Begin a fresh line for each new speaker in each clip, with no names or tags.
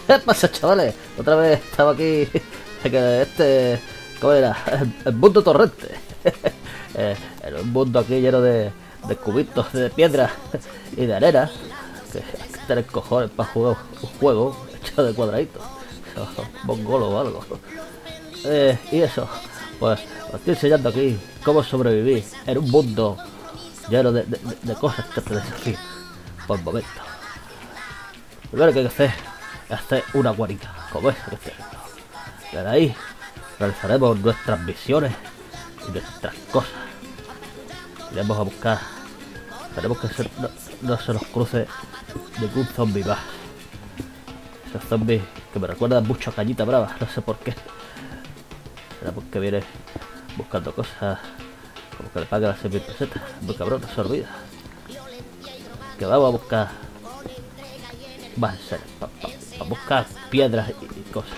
¿Qué pasa, chavales? Otra vez estaba aquí. ¿Cómo era? El mundo torrente. Era un mundo aquí lleno de cubitos de piedra y de arena. Que hay que tener cojones para jugar un juego hecho de cuadraditos. Mongolo o algo. Y eso, pues os estoy enseñando aquí cómo sobrevivir en un mundo lleno de cosas que te desafían por momentos. Lo primero que hay que hacer es hacer una guarida, como esa que estoy haciendo. Y de ahí realizaremos nuestras misiones y nuestras cosas. Iremos a buscar. Tenemos que no se nos cruce ningún zombie más. Esos zombies que me recuerdan mucho a Cañita Brava, no sé por qué. Será porque viene buscando cosas como que le pague las 6.000 pesetas. Muy cabrón, no se olvida. Que vamos a buscar más en serio, para buscar piedras y cosas.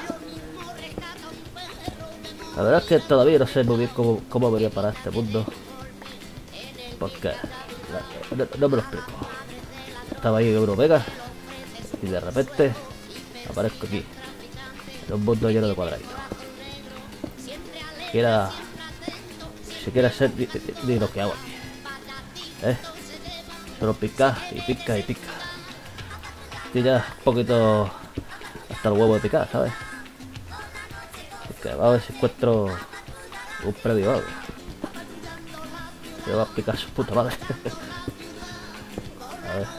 La verdad es que todavía no sé muy bien cómo venía para este mundo. Porque no me lo explico. Estaba ahí en Eurovegas y de repente aparezco aquí en un mundo lleno de cuadraditos. Si quiera ser ni lo que hago aquí. Solo pica y pica y pica. Estoy ya un poquito hasta el huevo de picar, ¿sabes? Así que vamos a ver si encuentro un previo o algo. Se va a picar su puta madre. A ver.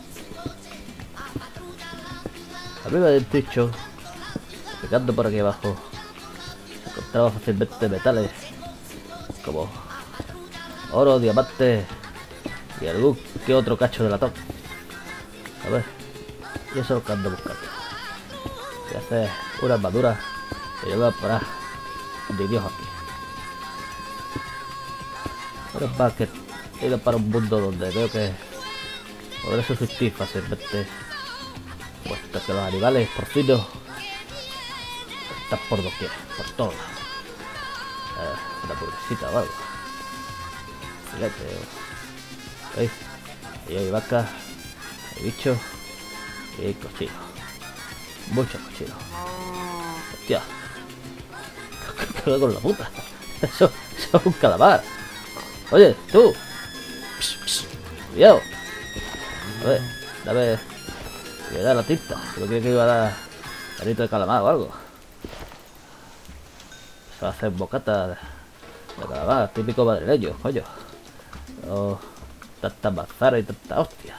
A mí me han dicho, picando por aquí abajo, se encontraba fácilmente metales como oro, diamante y algún que otro cacho de latón. A ver, y eso es lo que ando buscando. Si hace una armadura, que yo voy a parar de Dios aquí. Pero es más que he ido para un mundo donde veo que podré subsistir fácilmente, puesto que los animales porcinos están por doquier, por todos lados. Una burguesita o algo. Fíjate, ¿veis? Y hay vacas, hay bichos y hay cochinos. Muchos cochinos. Hostia. ¿Qué con la puta? Eso es un calamar. Oye, tú. Cuidado. A ver, dame. Voy a dar la tinta. Creo que iba a dar carito de calamar o algo. Se va a hacer bocata de calamar, típico madrileño, coño. No, tanta manzana y tanta hostia.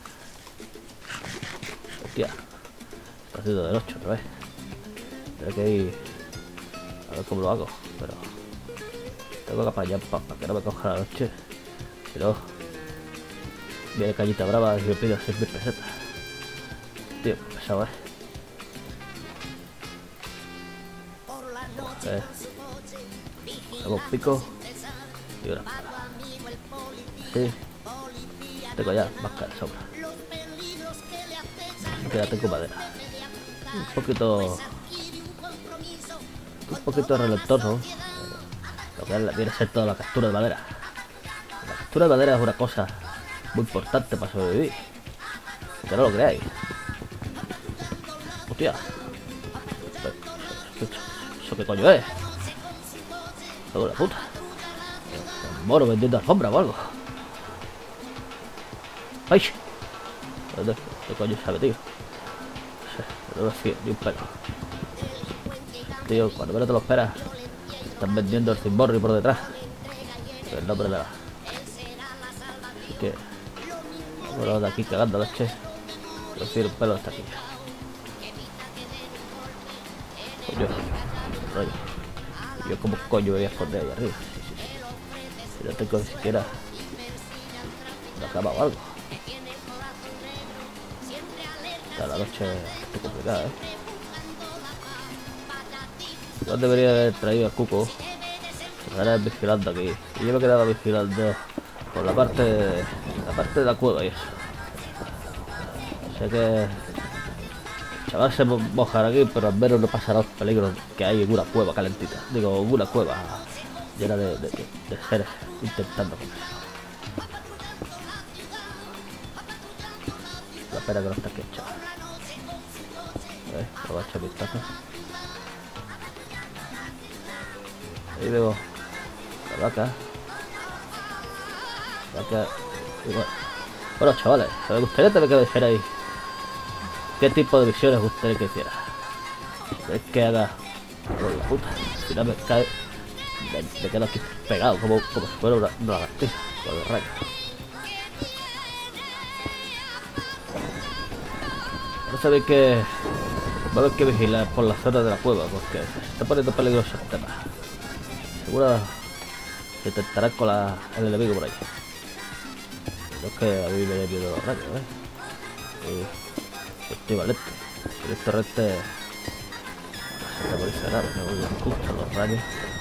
Hostia. Está haciendo de noche otra vez. Tengo que ir a ver cómo lo hago, pero tengo que apañar para que no me coja la noche. Si no, viene Cañita Brava y me pide 6.000 pesetas. Tío, pesado, Hago un pico y una espada. Sí, tengo ya máscara de sobra. Así que ya tengo madera. Un poquito relentoso. Lo que viene a ser toda la captura de madera. La captura de madera es una cosa muy importante para sobrevivir. Que no lo creáis. Hostia. ¿Eso qué coño es? Todo la puta. Un moro vendiendo alfombra o algo. ¡Ay! ¿Dónde coño se ha metido? No lo sé, ni un pelo. Tío, cuando menos te lo esperas, están vendiendo el cimborri por detrás. El nombre de la. Así que vámonos de aquí cagando leche. Quiero decir un pelo hasta aquí. Coño, rollo. Yo como coño me voy a esconder ahí arriba. Sí. Si no tengo ni siquiera una cama o algo. Está la noche bastante complicada, Yo debería haber traído al cuco. Se estará vigilando aquí. Y yo me quedaba vigilando por la parte de la cueva y eso. Sé que el chaval se mojará aquí, pero al menos no pasará los peligros que hay en una cueva calentita. Digo, en una cueva llena de seres intentando comer. La pena que no está aquí, chaval. Lo voy a echar vistazo. Ahí veo la vaca. Y bueno, chavales, me gustaría también que me dijerais qué tipo de misiones gustaría que hiciera. ¿Queréis que haga? Por la puta, al final me cae. Me quedo aquí pegado como si fuera una lagartija con los rayos. No sabéis que va a haber que vigilar por la zona de la cueva porque se está poniendo peligroso el tema. Seguro se intentará colar el enemigo por ahí. No es que a mí me dé miedo los rayos, y estoy valiente. En este torrente se está por ahí cerrado, me gustan los rayos.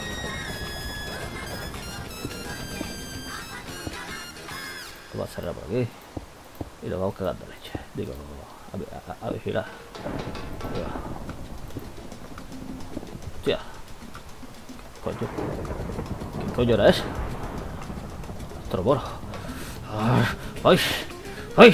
Vamos a cerrar por aquí y nos vamos cagando leche. Digo, a vigilar. Hostia, ¿qué coño era eso? Astroboro. ¡Ay! ¡Ay!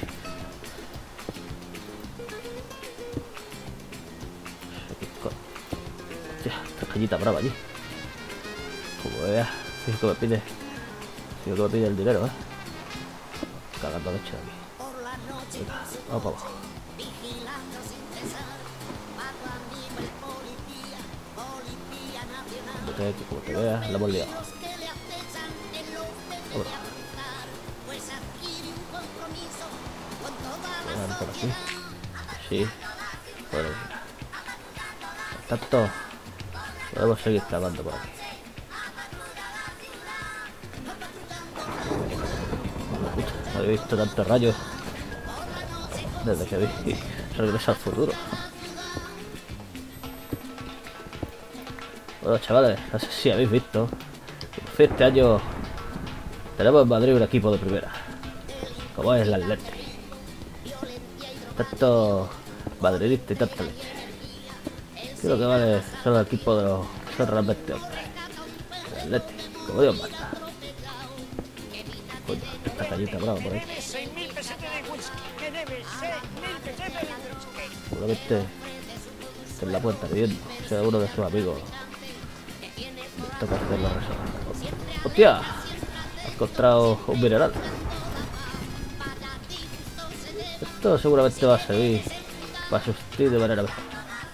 Hostia, esta cañita brava allí. Como vea, fijo que me pide el dinero, cagando leche de aquí. Venga, vamos para abajo. Que como te veas, la hemos liado. Vámonos. Por aquí. Sí. Bueno, mira. Por tanto, podemos seguir cavando por aquí. No había visto tantos rayos desde que vi Regreso al Futuro. Bueno, chavales, no sé si habéis visto, este año tenemos en Madrid un equipo de primera, como es el Atleti. Tanto madridista y tanta leche. Creo que vale son los equipos de los que son realmente hombres. El Atleti, como Dios manda. Coño, esta cañita brava por ahí. Seguramente está en la puerta viviendo, o sea, uno de sus amigos. Toca hacerlo resolver. ¡Hostia! He encontrado un mineral. Esto seguramente va a servir para sustituir de manera mejor.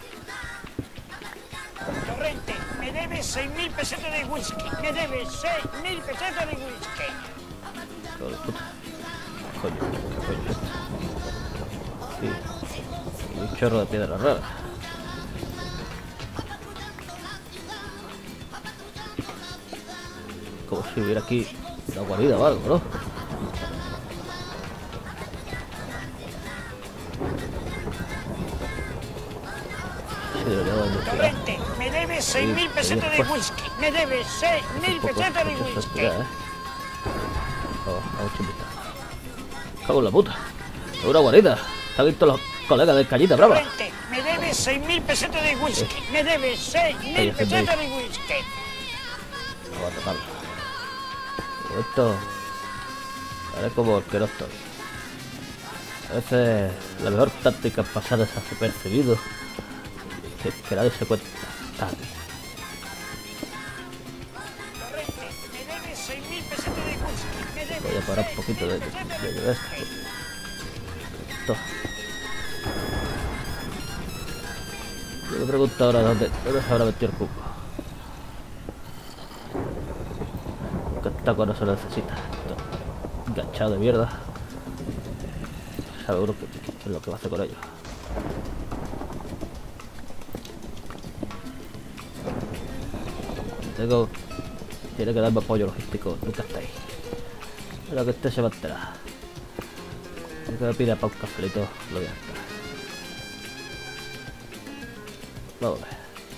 Torrente, me debes 6.000 pesetas de whisky. Me debes 6.000 pesetas de whisky.
Hijo de puta. Coño, ¿qué coño es esto? Sí. Y un chorro de piedra rara. Como si hubiera aquí una guarida o algo, ¿no? Sí, deberíamos investigar.
Torrente, me debes 6.000 pesetas de whisky. Me debes 6.000 pesetas de whisky.
Vamos a invitar. Cago en la puta. Es una guarida. ¿Te han visto los colegas del Cañita Brava?
Torrente, me debes 6.000 pesetas de whisky. Me debes 6.000 pesetas de whisky.
Vamos a tocarlo. Esto es como el que no estoy. A veces la mejor táctica es pasar desapercibido que nadie se cuenta. Voy a parar un poquito de esto. Yo me pregunto ahora dónde se habrá metido el cubo. Esta cuando se lo necesita. Esto, enganchado de mierda. Sabe uno qué es lo que va a hacer con ellos. Tiene que darme apoyo logístico. Nunca está ahí. Pero que este se va a enterar. Si que me pide para un cafelito, lo voy a estar. Vamos a ver.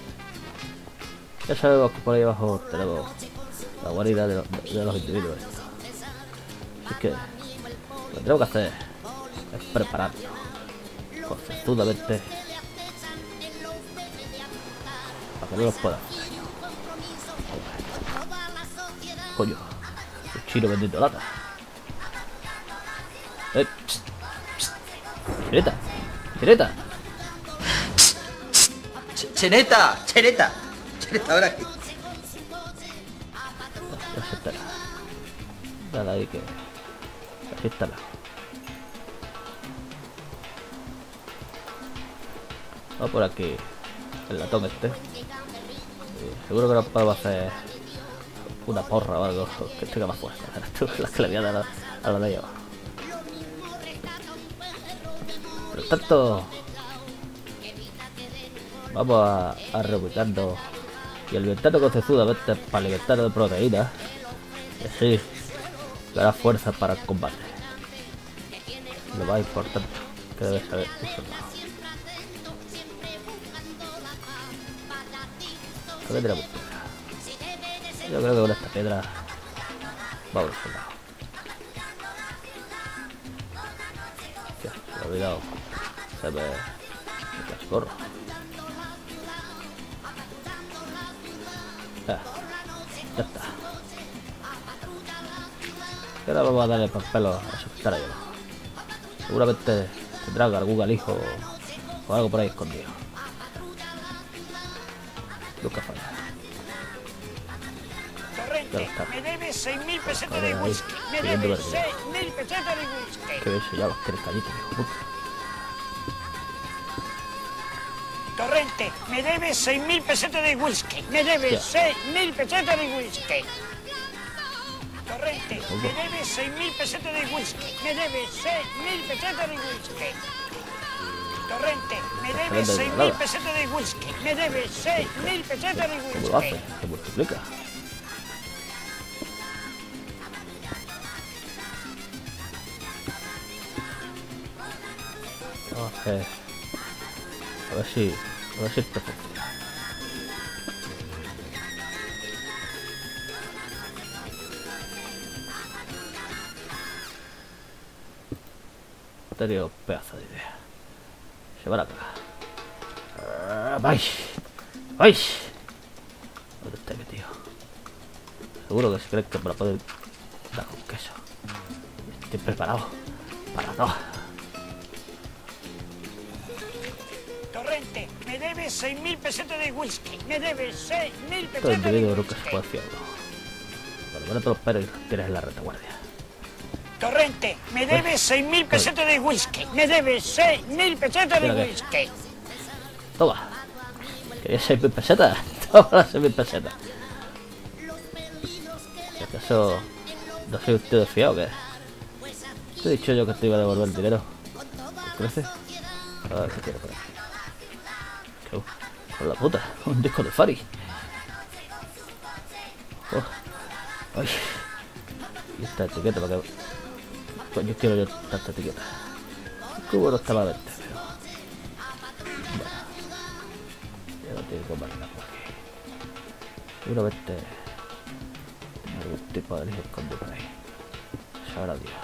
Ya sabemos que por ahí abajo tenemos la guarida de los individuos. Así que lo que tenemos que hacer es prepararnos conceptualmente para que no nos puedan. Coño, el chino vendiendo lata. Psst, psst. Chineta, chineta.
Cheneta, Cheneta. Cheneta, ahora aquí.
Ya se espera. Dale ahí que... Así está la... Vamos por aquí. El latón este. Seguro que nos podemos hacer una porra o algo que tenga más fuerza. Las que le voy a dar a la de ellos. Por lo tanto, vamos a reubicarnos y alimentarnos concesudamente para alimentarnos de proteínas. Y así dará fuerza para el combate. Lo más importante que debe saber un soldado. ¿Qué tenemos piedra? Yo creo que con esta piedra vamos a soldado. Ya, se me ha olvidado. Se me cascorro. Ya está. Y ahora vamos a darle por pelo a esos que están ahí abajo. Seguramente tendrán algún alijo o algo por ahí escondido. Nunca falla.
Torrente, me debes 6.000 pesetas de whisky. Me debes 6.000 pesetas de whisky.
Que ves, ya los tienes callitos, hijo de puta.
Torrente, me debes 6.000 pesetas de whisky. Me debes 6.000 pesetas de whisky. Torrente, me debes 6.000 pesetas de whisky. Me debes 6.000 pesetas de whisky. Torrente, me debes 6.000 pesetas de whisky. Me debes 6.000 pesetas de
¿Cómo lo hace?
whisky.
Se multiplica. A ver si esto funciona. He tenido un pedazo de idea. Se van a cagar. ¡Vais! ¡Vais! ¿Dónde está mi tío? Seguro que se creen que me lo pueden dar con queso. Estoy preparado para todo.
Torrente, me debes 6.000 pesetas de whisky. Me debes 6.000
Todo
pesetas de
individuo nunca se
whisky.
puede fiar. Bueno, bueno, todos los pelos y los tienes en la retaguardia.
Torrente, me debes 6.000 pesetas de whisky. Me debes 6.000 pesetas de
Mira que-
whisky.
Toma. ¿Querías 6.000 pesetas? Toma las 6.000 pesetas. ¿Y acaso no soy un tío de fiado o qué? Te he dicho yo que te iba a devolver el dinero. ¿Crece? A ver qué tiene por aquí. ¿Qué? Con la puta, un disco de Fari. Oh. Ay. Y esta etiqueta para que... Pues yo quiero yo tanta etiqueta. El cubo no está malamente, pero... Bueno. Ya no tiene que marcar por aquí. Seguramente... Tiene algún tipo de lío escondido por ahí. Sabrá Dios.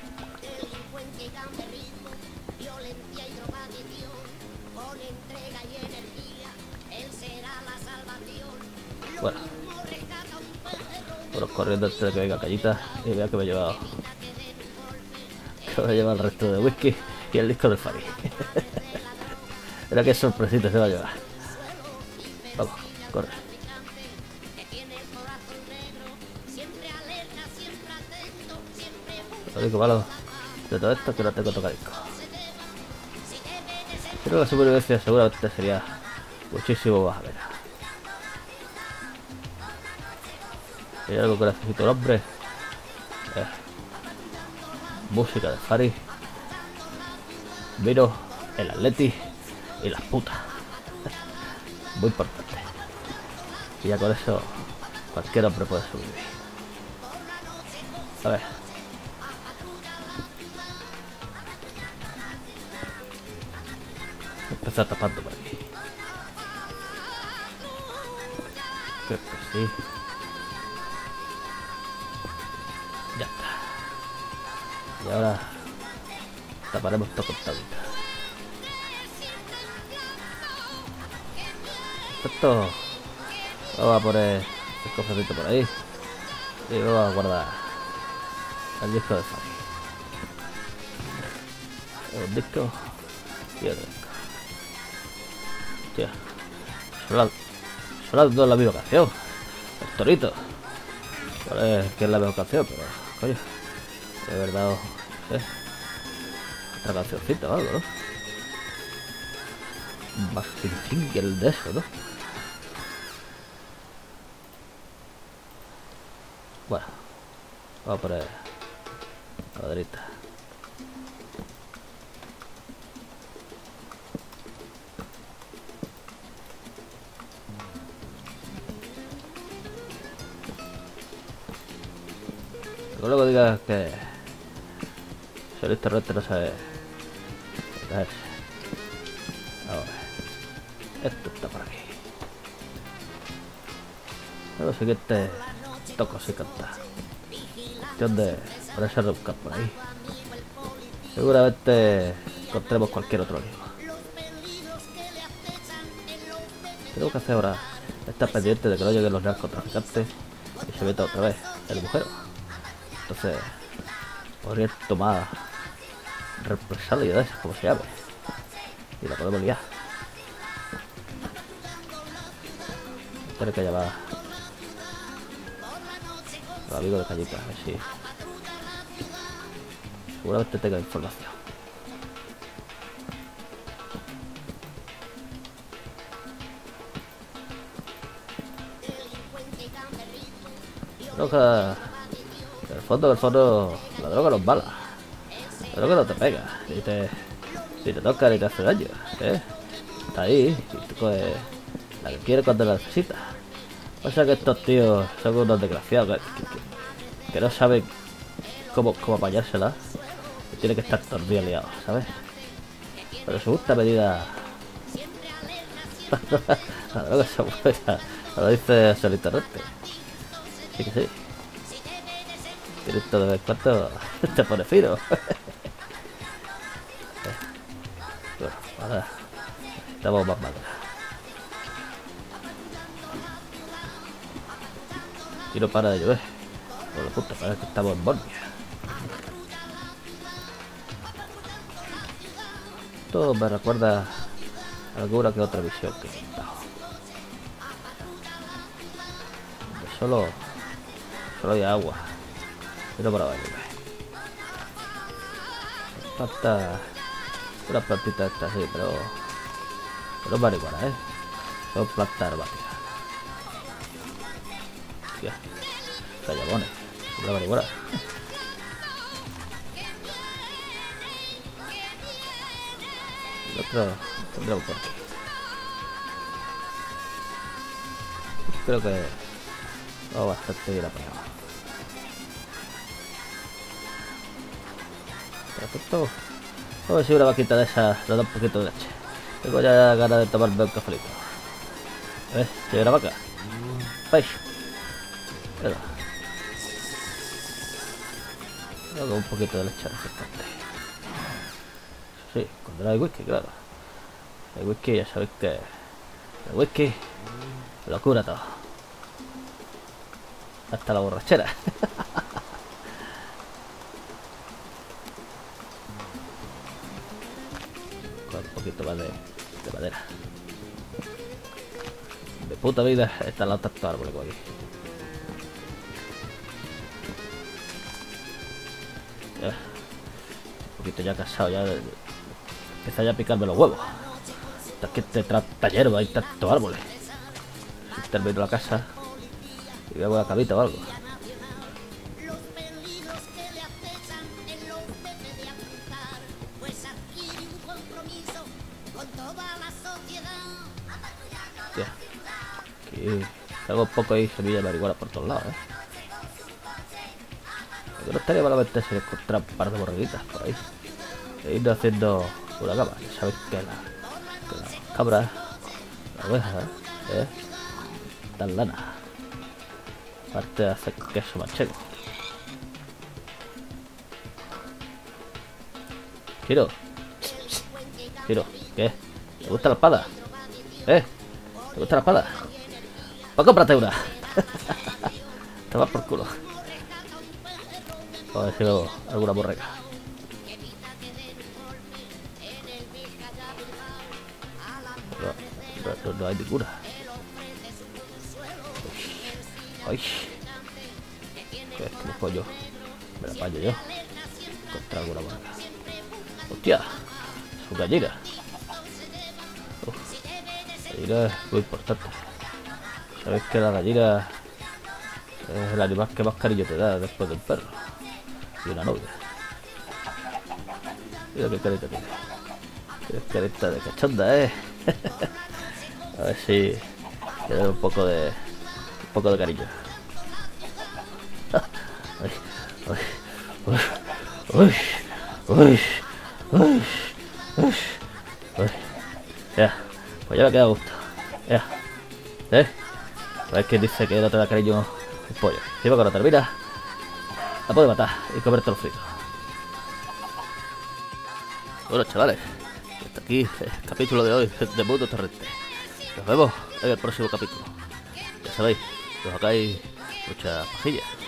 Bueno. Bueno, corriendo antes de que venga Callita y vea que me he llevado... Que me he llevado el resto de whisky y el disco de Fari. Mira qué sorpresita se va a llevar. Vamos, corre. Lo único malo de todo esto es que no tengo tocadisco. Creo que la supervivencia seguramente sería muchísimo más amena. Si hay algo que necesito el hombre, música de Fari, vino, el atleti y las putas. Muy importante. Y ya con eso cualquier hombre puede sobrevivir. A ver. Empezar tapando por aquí. Creo que sí. Ya está. Y ahora taparemos todo con tablita. Esto vamos a poner el cofrecito por ahí y vamos a guardar el disco de Fari. Un disco y otro disco. Hostia, Sonando la misma canción. El torito. Vale, que es la mejor canción, pero coño, de verdad, no sé, otra cancioncita o algo, ¿no? Más single de eso, ¿no? Bueno, vamos a poner cuadrita. Luego digas que Solís Torrente no sabe caerse. Ahora, esto está por aquí. Lo siguiente, toco si canta. Cuestión de ponerse a rebuscar por ahí. Seguramente encontremos cualquier otro lío. Tengo que hacer ahora estar pendiente de que no lleguen los narcotraficantes y se meta otra vez el agujero. Entonces podría tomar represalia de esas, como se llame, y la podemos liar. Espero que llamar a los amigos de Cañita, a ver si seguramente tenga información. Creo que en el fondo, la droga no es mala. La droga no te pega, ni te toca, ni te hace daño, ¿eh? Está ahí, y tú coges la que quieres cuando la necesitas. Pasa que estos tíos son unos desgraciados que no saben cómo apañársela. Y tienen que estar todos los días liados, ¿sabes? Pero su justa medida... la droga es buena, lo dice Solís Torrente. Sí que sí. Tienes todo de vez en cuando te pone fino. Bueno, ahora estamos más madera. Y no para de llover. Por lo justo, parece que estamos en Bormia. Esto me recuerda a alguna que otra visión que he estado. Solo hay agua. Y no para bailar. Planta. Una plantita esta, sí, pero no es marihuana, son plantas aromáticas. Hostia, callabones, una marihuana. El otro tendremos por aquí. Creo que va bastante bien apañado. Perfecto. A ver si una vaquita de esas nos da un poquito de leche. Tengo ya ganas de tomarme un cafelito. ¿Ves? ¿Soy una vaca? ¡Pais! Mira. Hago un poquito de leche refrescante. Sí, cuando no hay whisky, claro. El whisky, ya sabéis que el whisky lo cura todo. Hasta la borrachera. Con un poquito más de madera. De puta vida están los tantos árboles por aquí. Ya. Un poquito ya cansado ya de... Empieza ya a picarme los huevos. Hasta que te trata hierba, hay tantos árboles. Si termino la casa y veo una camita o algo. Hostia. Aquí salgo un poco ahí semilla de marihuana por todos lados, Lo que no estaría malamente si encontrar un par de borreguitas por ahí. E irnos haciendo una cama. Ya sabéis que las cabras, las ovejas, dan lana. Aparte de hacer queso manchego. Giro. Giro, ¿qué? ¿Te gusta la espada? ¿Te gusta la espada? Pues cómprate una. Te vas por culo. A ver si veo alguna borrega. No hay ninguna. Ay, ¿qué es que me pollo? Me la apaño yo. Encontrar alguna vaca. Hostia, su gallina. Gallina es muy importante. Sabéis que la gallina es el animal que más cariño te da después del perro y una novia. Mira qué carita tiene. Qué carita de cachonda, A ver si le doy un poco de cariño. Ay, ay, uy, uy, uy, uy, uy. Ya, pues ya me queda a gusto. Ya, ¿sabes quién dice que no te da cariño un pollo? Encima cuando termina, la puedes matar y comértelo frito. Bueno, chavales, hasta aquí el capítulo de hoy de Mundo Torrente. Nos vemos en el próximo capítulo. Ya sabéis, que os hagáis muchas pajillas.